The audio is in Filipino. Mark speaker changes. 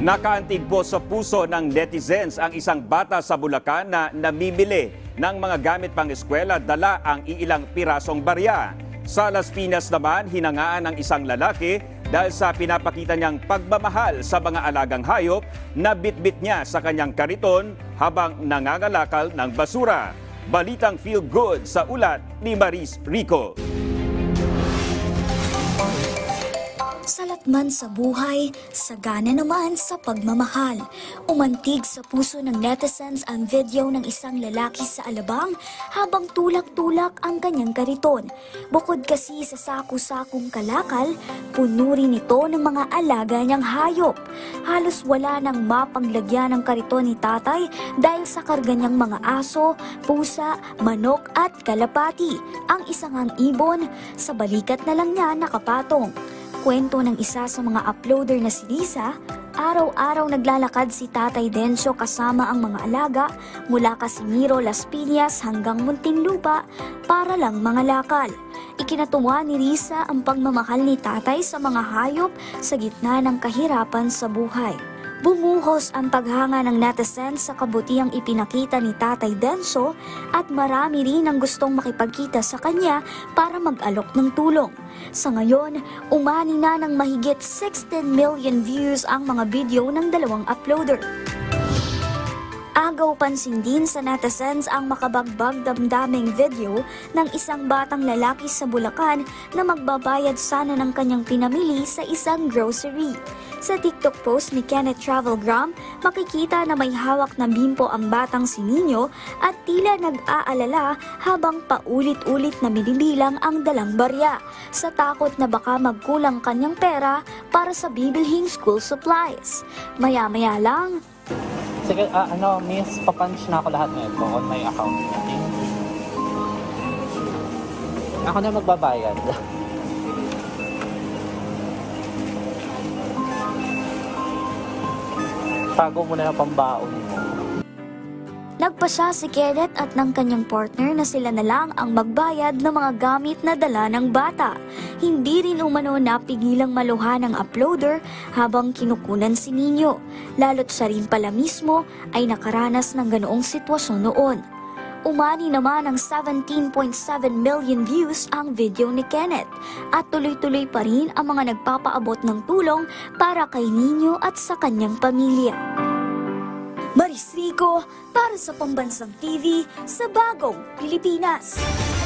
Speaker 1: Nakaantig po sa puso ng netizens ang isang bata sa Bulacan na namimili ng mga gamit pang eskwela, dala ang iilang pirasong barya. Sa Las Piñas naman, hinangaan ng isang lalaki dahil sa pinapakita niyang pagmamahal sa mga alagang hayop na bitbit niya sa kanyang kariton habang nangangalakal ng basura. Balitang Feel Good sa ulat ni Maris Rico.
Speaker 2: Salat man sa buhay, sagana naman sa pagmamahal. Umantig sa puso ng netizens ang video ng isang lalaki sa Alabang habang tulak-tulak ang kanyang kariton. Bukod kasi sa saku-sakong kalakal, puno rin ito ng mga alaga niyang hayop. Halos wala nang mapanglagyan ng kariton ni tatay dahil sa karga niyang mga aso, pusa, manok at kalapati. Ang isang ibon, sa balikat na lang niya nakapatong. Kwento ng isa sa mga uploader na si Lisa, araw-araw naglalakad si Tatay Dencio kasama ang mga alaga mula Casimiro, Las Piñas hanggang Muntinlupa para lang mangalakal. Ikinatuwa ni Lisa ang pagmamahal ni Tatay sa mga hayop sa gitna ng kahirapan sa buhay. Bumuhos ang paghanga ng netizens sa kabutihang ipinakita ni Tatay Dencio at marami rin ang gustong makipagkita sa kanya para mag-alok ng tulong. Sa ngayon, umani na ng mahigit 16 million views ang mga video ng dalawang uploader. Agaw pansin din sa netizens ang makabagbag damdaming video ng isang batang lalaki sa Bulacan na magbabayad sana ng kanyang pinamili sa isang grocery. Sa TikTok post ni Kenneth Travelgram, makikita na may hawak na bimpo ang batang si Nino at tila nag-aalala habang paulit-ulit na binibilang ang dalang barya sa takot na baka magkulang kanyang pera para sa bibilhing school supplies. Maya-maya lang,
Speaker 3: sige, miss, papunch na ako lahat nito on my account. Okay? Ako na magbabayad. Tago mo na yung pambaon mo.
Speaker 2: Nagpasya si Kenneth at ng kanyang partner na sila na lang ang magbayad ng mga gamit na dala ng bata. Hindi rin umano napigilang maluha ng uploader habang kinukunan si Nino. Lalo't siya rin pala mismo ay nakaranas ng ganoong sitwasyon noon. Umani naman ng 17.7 million views ang video ni Kenneth at tuloy-tuloy pa rin ang mga nagpapaabot ng tulong para kay Nino at sa kanyang pamilya. Maris Rico para sa Pambansang TV sa Bagong Pilipinas.